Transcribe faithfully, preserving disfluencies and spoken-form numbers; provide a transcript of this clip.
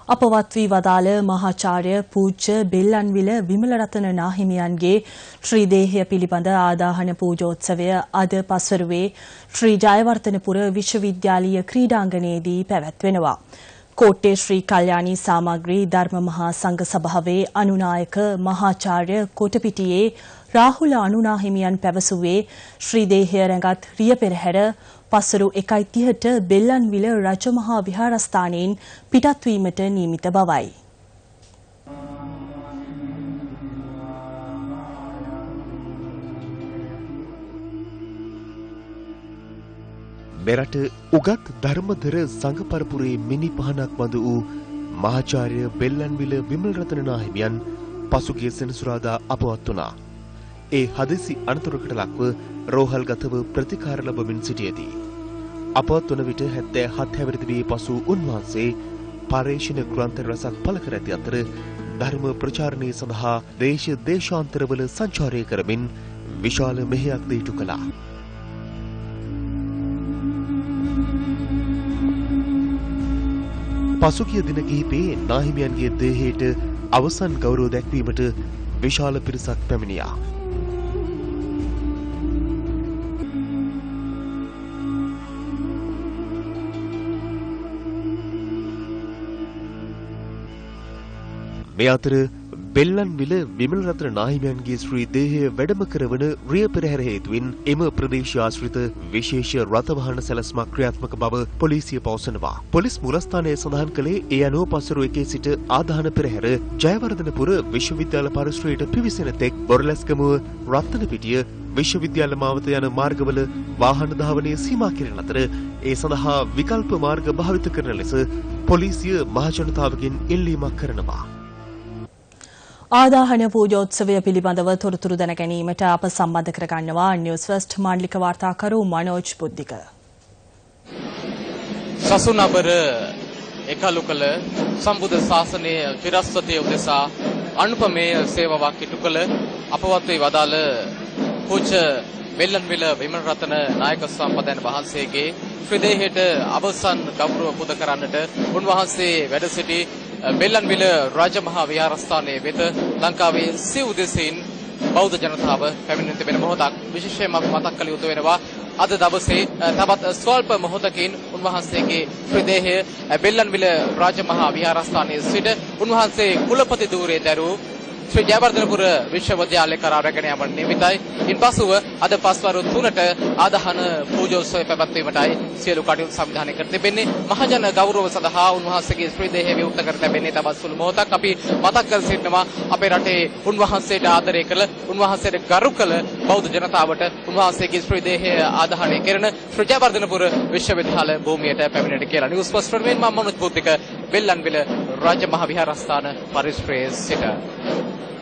අපවත් වී වදාළ මහාචාර්ය පූජ්‍ය බෙල්ලන්විල විමලරතන නාහිමියන්ගේ ශ්‍රී දේහය පිළිබඳ ආදාහන පූජෝත්සවය අද පස්වරුවේ ශ්‍රී ජයවර්ධනපුර විශ්වවිද්‍යාලීය ක්‍රීඩාංගණයේදී පැවැත්වෙනවා. කෝට්ටේ ශ්‍රී කල්යාණී සාමග්‍රී ධර්ම මහා සංඝ සභාවේ අනුනායක මහාචාර්ය කොටපිටියේ රාහුල අනුනාහිමියන් පැවසුවේ ශ්‍රී දේහය රැඟත් රිය පෙරහැර පසරු එකයි තිහට බෙල්ලන්විල රජමහා විහාරස්ථානයෙන් පිටත් වීමට නියමිත බවයි. මෙරට උගත් ධර්මදර සංඝ පරපුරේ මිනි පහනක් බඳු වූ මහාචාර්ය බෙල්ලන්විල විමලරතන නාහිමියන් පසුගිය සෙනසුරාදා අපවත් වුණා. ඒ හදිසි අනතුරකට ලක්ව රෝහල්ගතව ප්‍රතිකාර ලැබමින් සිටියදී අපවත් වන විට හැත්තෑ හත් හැවිරිදි වී පසු උන්වහන්සේ පර්යේෂණ ග්‍රන්ථ රසක් පළ කර ඇති අතර ධර්ම ප්‍රචාරණය සඳහා දේශ දේශාන්තරවල සංචාරය කරමින් විශාල මෙහෙයක් ද ඉටු කළා. පසුගිය දින කිහිපයේ නාහිමියන්ගේ දේහයට අවසන් ගෞරව දැක්වීමට විශාල පිරිසක් පැමිණියා. මේ අතර බෙල්ලන්විල විමලරතන නාහිමියන්ගේ ශ්‍රී දේහය වැඩම කරවන රිය පෙරහැර හේතුවෙන් එම ප්‍රදේශ ආශ්‍රිත විශේෂ රථවාහන සැලැස්මක් ක්‍රියාත්මක බව පොලිසිය පවසනවා. පොලිස් මූලස්ථානයේ සඳහන් කළේ ඒ අනුව පසරු එකේ සිට ආදාහන පෙරහැර ජයවර්ධනපුර විශ්වවිද්‍යාල පරිශ්‍රයට පිවිසෙන තෙක් බොරලැස්ගමුව රත්නපිටිය විශ්වවිද්‍යාල මාවත යන මාර්ගවල වාහන ධාවනය සීමා කිරීම අතර ඒ සඳහා විකල්ප මාර්ග භාවිත කරන ලෙස පොලිසිය මහජනතාවගෙන් ඉල්ලීමක් කරනවා. ආදාහන පූජෝත්සවය පිළිබඳව තොරතුරු දැන ගැනීමට අප සම්බන්ධ කරගන්නවා නිවුස් ෆස්ට් මාණ්ඩලික වාර්තාකරු මනෝජ් බුද්ධික. සසුනබර එකලු කළ සම්බුද්ධ ශාසනයේ චිරස්වතය උදෙසා අනුපමේය සේවාවක් ඉටු කළ අපවත් වී වදාළ පූජ්‍ය බෙල්ලන්විල විමලරතන නායක සම්පදයන් වහන්සේගේ ශ්‍රී දේහයට අවසන් ගෞරව පුද කරන්නට උන්වහන්සේ වැඩ සිටි බෙල්ලන්විල රාජමහා විහාරස්ථානයේ වෙත ලංකාවේ සිව් දෙසින් බෞද්ධ ජනතාව පැමිණ තිබෙන මොහොතක් විශේෂයෙන්ම මතක් කළ යුතු වෙනවා. අද දවසේ තවත් ස්වල්ප මොහොතකින් උන්වහන්සේගේ ශ්‍රී දේහය බෙල්ලන්විල රාජමහා විහාරස්ථානයේ සිට උන්වහන්සේ කුලපති ධූරයේ දරූ ශ්‍රී ජයවර්ධනපුර විශ්වවිද්‍යාලය කරා රැගෙන යාමට නියමිතයි. ඉන්පසුව අද පස්වරු තුනට ආදාහන පූජෝත්සවය පැවැත්වීමටයි සියලු කටයුතු සංවිධානය කර තිබෙන්නේ. මහජන ගෞරව සඳහා උන්වහන්සේගේ ශ්‍රී දේහය විවෘත කර ලැබෙන්නේ තවත් සුළු මොහොතක්. අපි මතක් කර සිටිනවා අපේ රටේ උන්වහන්සේට ආදරය කළ උන්වහන්සේට ගරු කළ බෞද්ධ ජනතාවට උන්වහන්සේගේ ශ්‍රී දේහය ආදාහනය කරන ශ්‍රී ජයවර්ධනපුර විශ්වවිද්‍යාල භූමියට පැමිණෙට කියලා. නිවුස් ෆස්ට් වෙනුවෙන් මම මනෝජ් බුද්ධික බෙල්ලන්විල රාජමහා විහාරස්ථාන පරිශ්‍රයේ සිට.